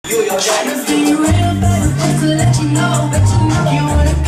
You your daddy. Must be real, but to let you know, you wanna